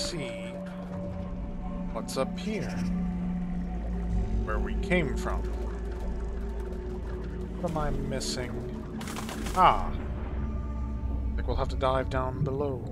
see what's up here. Where we came from. What am I missing? Ah. I think we'll have to dive down below.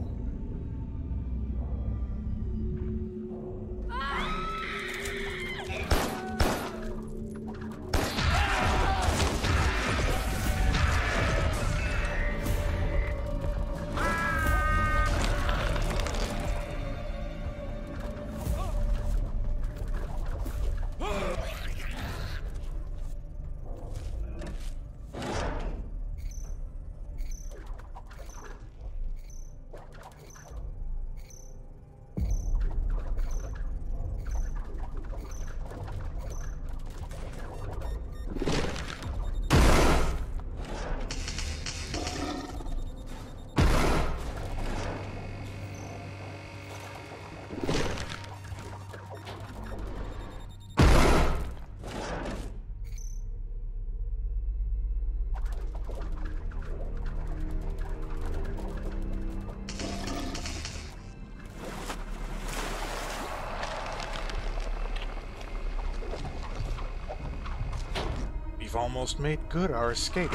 We've almost made good our escape.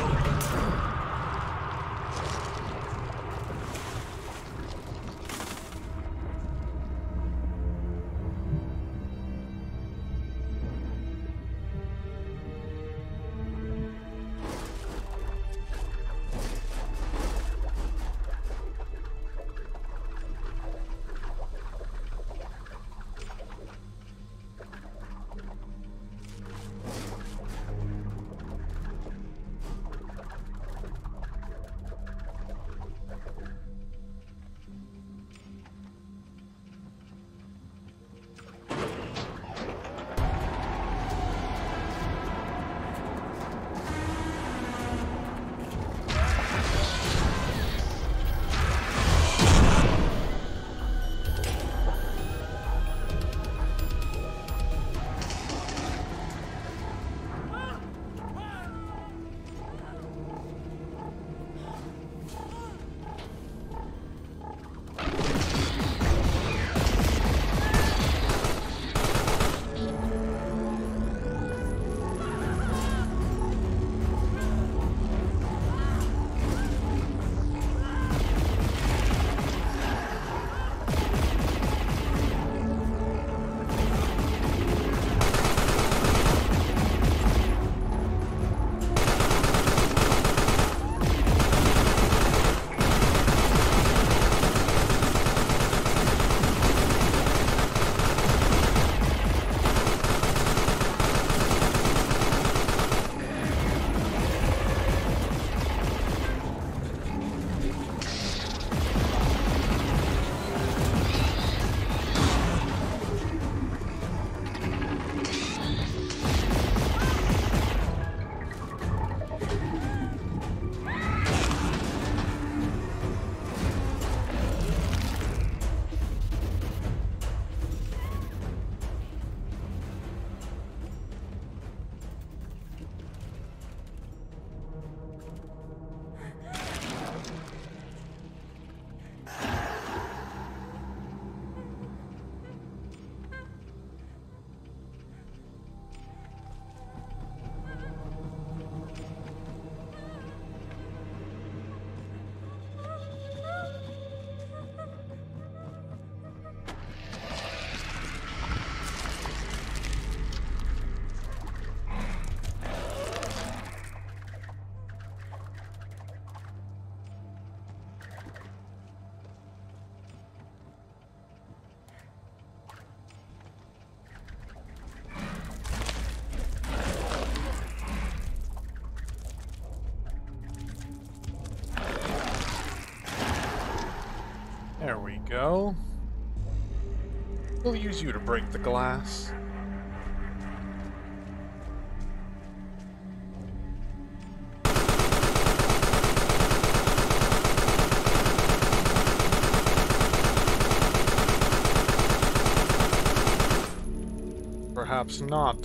There we go. We'll use you to break the glass. Perhaps not.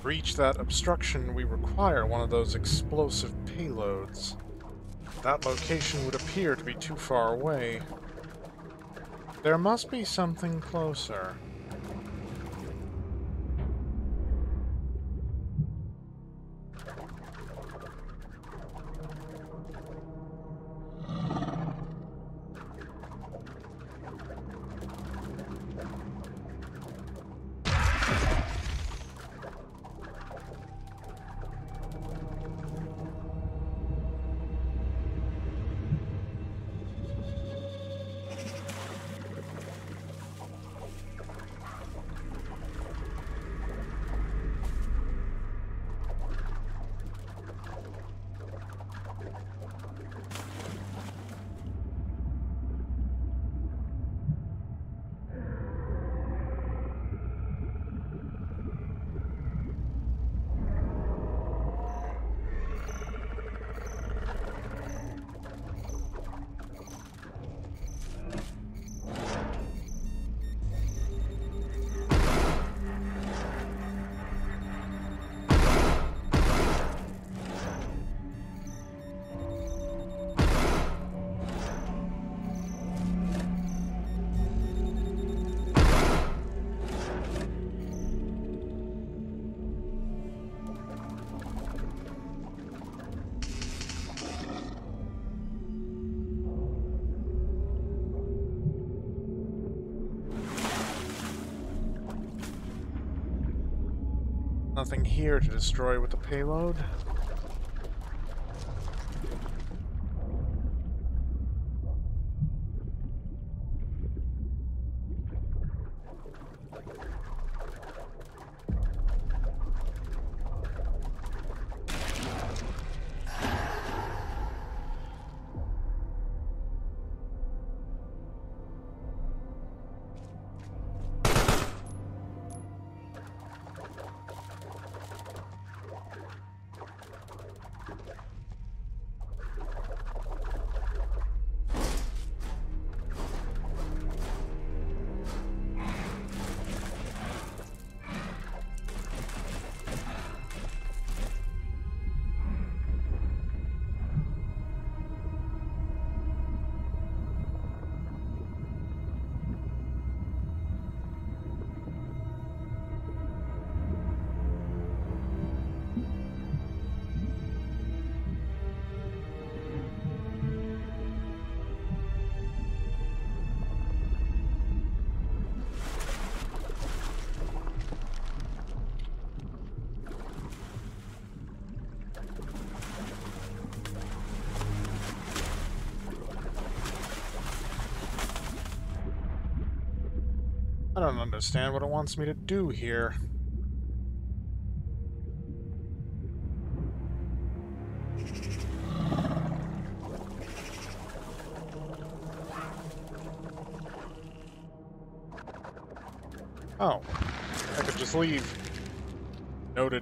breach that obstruction, we require one of those explosive payloads. That location would appear to be too far away. There must be something closer. Nothing here to destroy with the payload. I don't understand what it wants me to do here. Oh, I could just leave. Noted.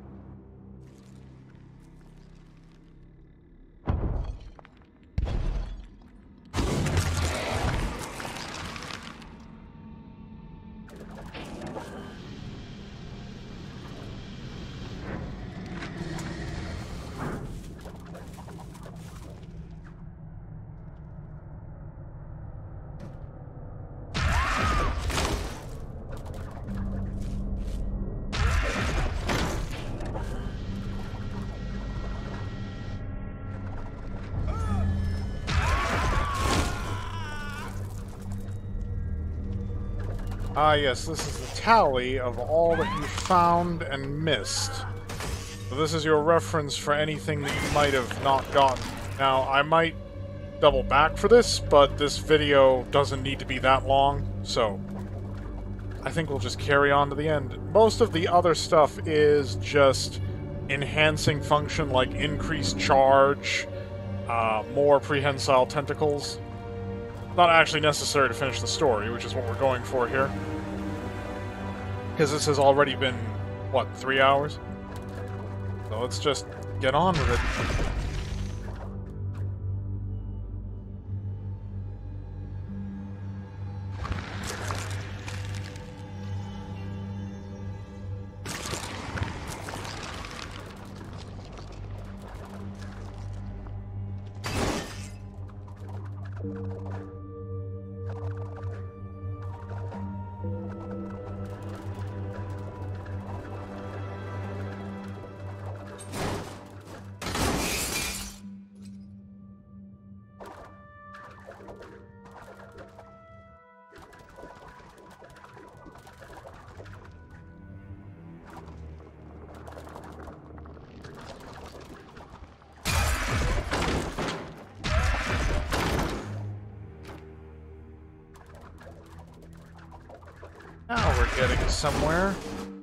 Ah, yes, this is the tally of all that you found and missed. So this is your reference for anything that you might have not gotten. Now, I might double back for this, but this video doesn't need to be that long, so I think we'll just carry on to the end. Most of the other stuff is just enhancing function, like increased charge, more prehensile tentacles. Not actually necessary to finish the story, which is what we're going for here. Because this has already been, what, 3 hours? So let's just get on with it. Getting somewhere.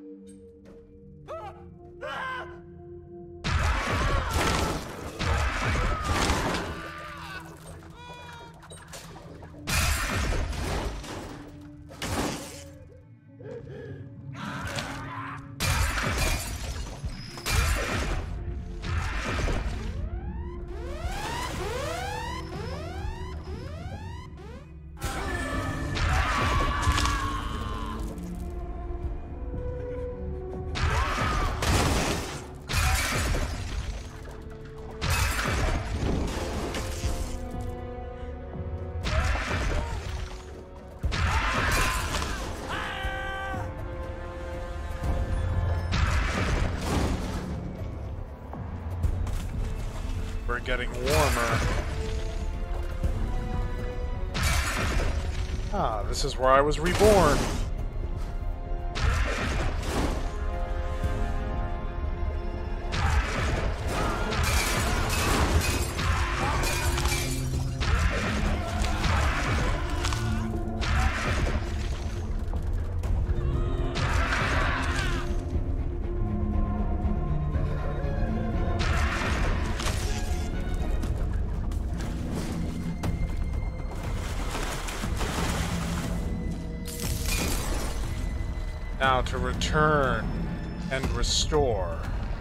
We're getting warmer. Ah, this is where I was reborn. Now to return and restore.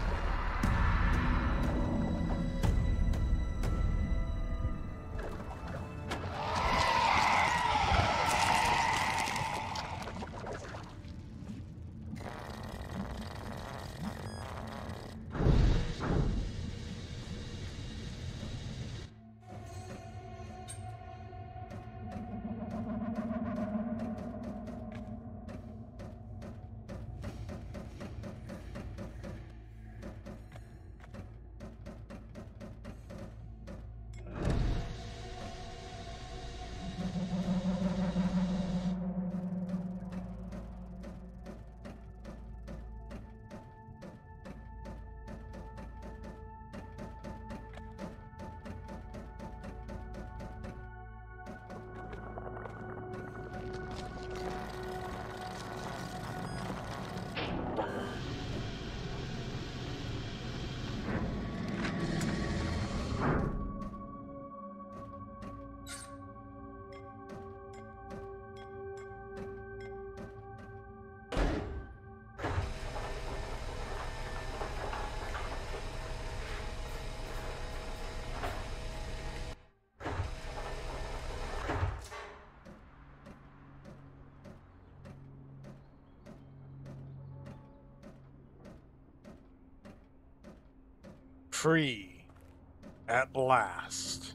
Free at last.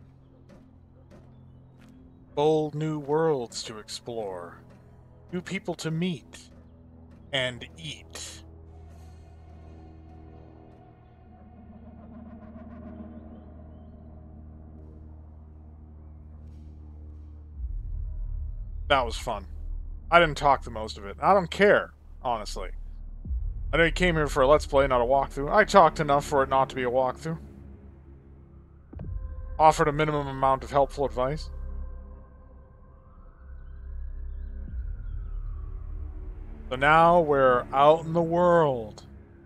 Bold new worlds to explore, new people to meet and eat. That was fun. I didn't talk the most of it. I don't care, honestly. I know you came here for a Let's Play, not a walkthrough. I talked enough for it not to be a walkthrough. Offered a minimum amount of helpful advice. So now we're out in the world.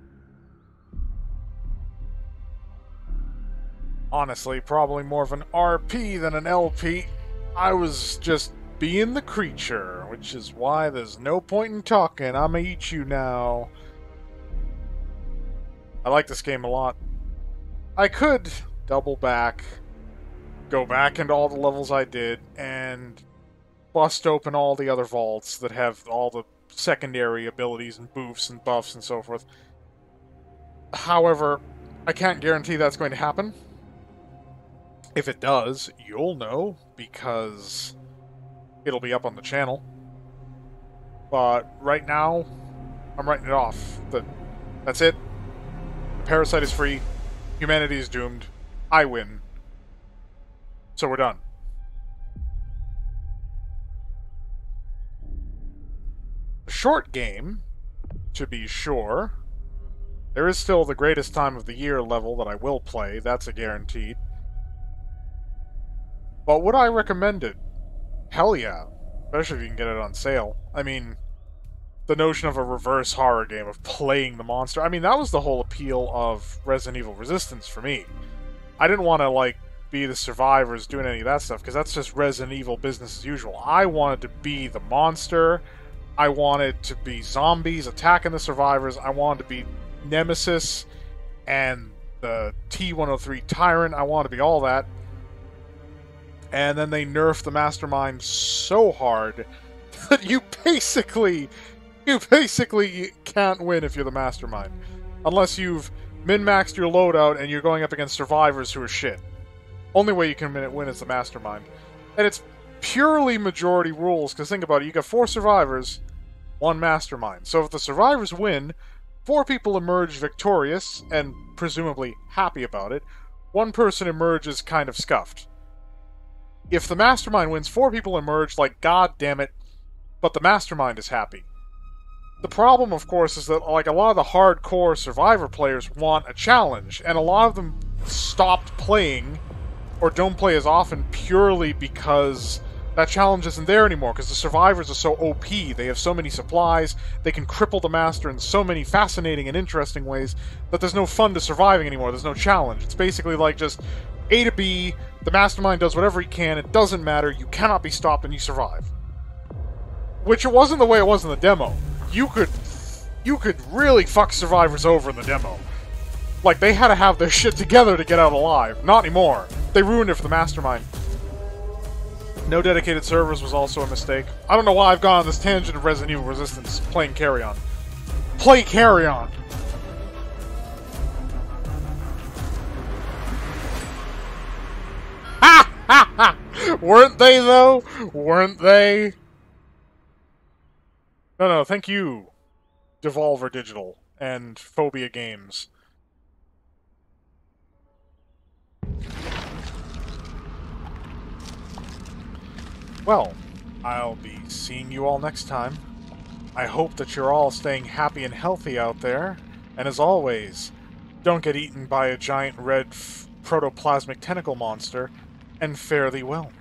Honestly, probably more of an RP than an LP. I was just being the creature, which is why there's no point in talking. I'ma eat you now. I like this game a lot. I could double back, go back into all the levels I did, and bust open all the other vaults that have all the secondary abilities and boofs and buffs and so forth. However, I can't guarantee that's going to happen. If it does, you'll know, because it'll be up on the channel. But right now, I'm writing it off. That's it. Parasite is free. Humanity is doomed. I win. So we're done. A short game, to be sure. There is still the greatest time of the year level that I will play. That's a guaranteed. But would I recommend it? Hell yeah. Especially if you can get it on sale. I mean, the notion of a reverse horror game, of playing the monster. I mean, that was the whole appeal of Resident Evil Resistance for me. I didn't want to, like, be the survivors doing any of that stuff, because that's just Resident Evil business as usual. I wanted to be the monster. I wanted to be zombies attacking the survivors. I wanted to be Nemesis and the T-103 Tyrant. I wanted to be all that. And then they nerfed the Mastermind so hard that you basically can't win if you're the Mastermind. Unless you've min-maxed your loadout and you're going up against survivors who are shit. Only way you can win is the Mastermind. And it's purely majority rules, because think about it, you got 4 survivors, 1 Mastermind. So if the survivors win, 4 people emerge victorious, and presumably happy about it. 1 person emerges kind of scuffed. If the Mastermind wins, 4 people emerge like, God damn it, but the Mastermind is happy. The problem, of course, is that, like, a lot of the hardcore Survivor players want a challenge, and a lot of them stopped playing, or don't play as often, purely because that challenge isn't there anymore, because the Survivors are so OP, they have so many supplies, they can cripple the Master in so many fascinating and interesting ways, that there's no fun to surviving anymore, there's no challenge. It's basically like just A to B, the Mastermind does whatever he can, it doesn't matter, you cannot be stopped, and you survive. Which it wasn't the way it was in the demo. You could really fuck survivors over in the demo. Like, they had to have their shit together to get out alive. Not anymore. They ruined it for the Mastermind. No dedicated servers was also a mistake. I don't know why I've gone on this tangent of Resident Evil Resistance playing Carrion. Play Carrion! Ha ha ha! Weren't they, though? Weren't they? No, thank you, Devolver Digital and Phobia Games. Well, I'll be seeing you all next time. I hope that you're all staying happy and healthy out there, and as always, don't get eaten by a giant red protoplasmic tentacle monster, and fare thee well.